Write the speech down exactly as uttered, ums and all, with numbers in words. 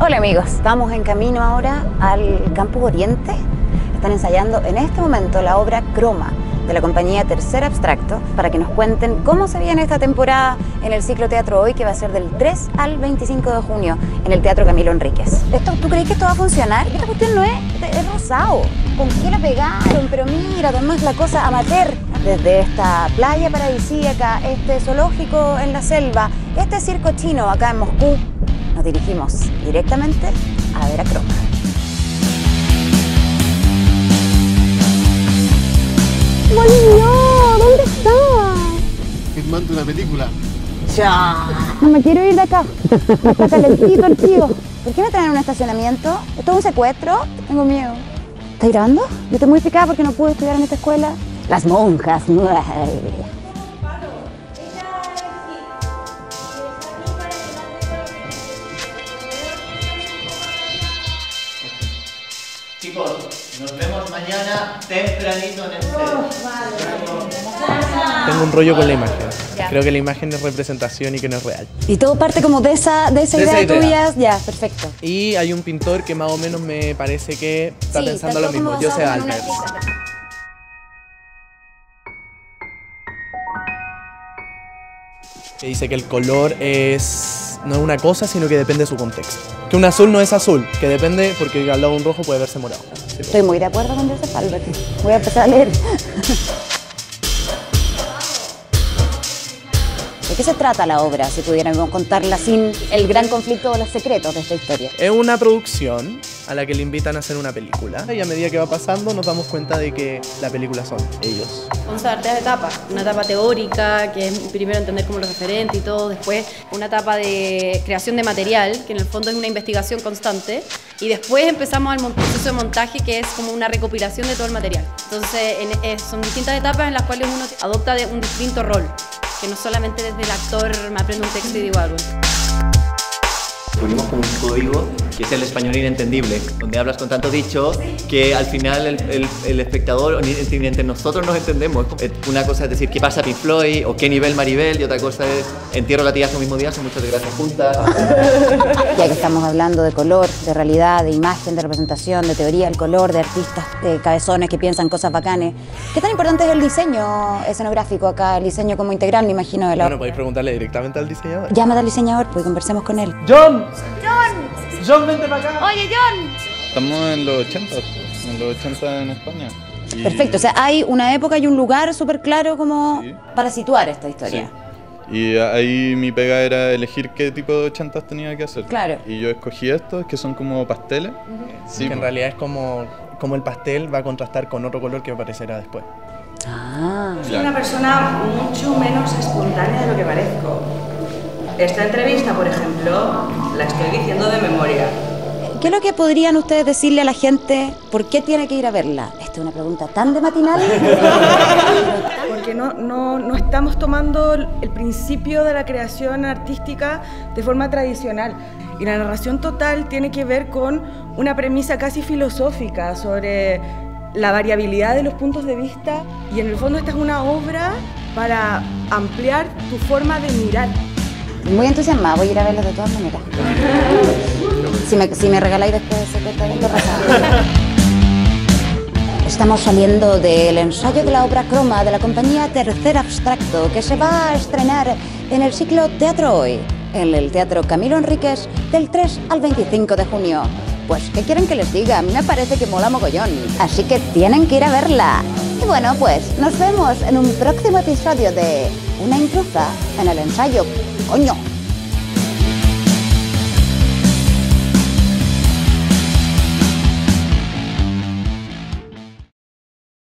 Hola amigos, vamos en camino ahora al Campus Oriente. Están ensayando en este momento la obra Croma de la compañía Tercer Abstracto para que nos cuenten cómo se viene esta temporada en el ciclo Teatro Hoy, que va a ser del tres al veinticinco de junio en el Teatro Camilo Enríquez. ¿Esto, ¿Tú crees que esto va a funcionar? Esta cuestión no es, es rosado. ¿Con qué la pegaron? Pero mira, además la cosa amateur. Desde esta playa paradisíaca, este zoológico en la selva, este circo chino acá en Moscú, nos dirigimos directamente a ver a Croma. ¡Bolivia! ¿Dónde estás? Filmando una película. ¡Ya! No me quiero ir de acá. Está calentito el tío. ¿Por qué me traen a un estacionamiento? ¿Esto es un secuestro? Tengo miedo. ¿Estás grabando? Yo estoy muy picada porque no pude estudiar en esta escuela. Las monjas. Chicos, nos vemos mañana tempranito en el set. Tengo un rollo con la imagen. Ya. Creo que la imagen es representación y que no es real. Y todo parte como de esa, de esa De idea, esa idea. tuya. Ya, perfecto. Y hay un pintor que más o menos me parece que está Sí, pensando está lo mismo, como Joseph basado en una Albers. artista. Que dice que el color es no es una cosa, sino que depende de su contexto. Que un azul no es azul, que depende porque al lado de un rojo puede verse morado. Estoy muy de acuerdo con Joseph Albers. Voy a empezar a leer. ¿De qué se trata la obra, si pudiéramos contarla sin el gran conflicto o los secretos de esta historia? Es una producción a la que le invitan a hacer una película y a medida que va pasando nos damos cuenta de que la película son ellos. Vamos a dar tres etapas. Una etapa teórica, que es primero entender como los referentes y todo. Después una etapa de creación de material, que en el fondo es una investigación constante. Y después empezamos el proceso de montaje, que es como una recopilación de todo el material. Entonces en, es, son distintas etapas en las cuales uno adopta de un distinto rol, que no solamente desde el actor me aprendo un texto y digo algo. Unimos con un código que es el español inentendible, donde hablas con tanto dicho que al final el, el, el espectador, ni, ni entre nosotros nos entendemos. Una cosa es decir qué pasa Pink Floyd o qué nivel Maribel, y otra cosa es entierro latigazo el mismo día, son muchas desgracias juntas. Ya que estamos hablando de color, de realidad, de imagen, de representación, de teoría del color, de artistas de cabezones que piensan cosas bacanes, ¿qué tan importante es el diseño escenográfico acá, el diseño como integral, me imagino? De la... Bueno, podéis preguntarle directamente al diseñador. Llámate al diseñador, pues, y conversemos con él. ¡John! ¡John! ¡John, vente para acá! Oye, John. Estamos en los ochenta, en los ochenta en España. Y- Perfecto, o sea, hay una época y un lugar súper claro como Sí. para situar esta historia. Sí. Y ahí mi pega era elegir qué tipo de ochentas tenía que hacer. Claro. Y yo escogí estos, que son como pasteles. Sí, que en po. realidad es como, como el pastel va a contrastar con otro color que aparecerá después. Ah, Soy una persona mucho menos espontánea de lo que parezco. Esta entrevista, por ejemplo, la estoy diciendo de memoria. ¿qué es lo que podrían ustedes decirle a la gente? ¿Por qué tiene que ir a verla? Esta es una pregunta tan de matinal. Porque no, no, no estamos tomando el principio de la creación artística de forma tradicional. Y la narración total tiene que ver con una premisa casi filosófica sobre la variabilidad de los puntos de vista. Y en el fondo esta es una obra para ampliar tu forma de mirar. Muy entusiasmada, voy a ir a verlo de todas maneras. Si me, si me regaláis después ese que está viendo pasado. Estamos saliendo del ensayo de la obra Croma de la compañía Tercer Abstracto, que se va a estrenar en el ciclo Teatro Hoy, en el Teatro Camilo Enríquez, del tres al veinticinco de junio. Pues, ¿qué quieren que les diga? A mí me parece que mola mogollón, así que tienen que ir a verla. Y bueno, pues, nos vemos en un próximo episodio de Una intrusa en el ensayo. ¡Coño!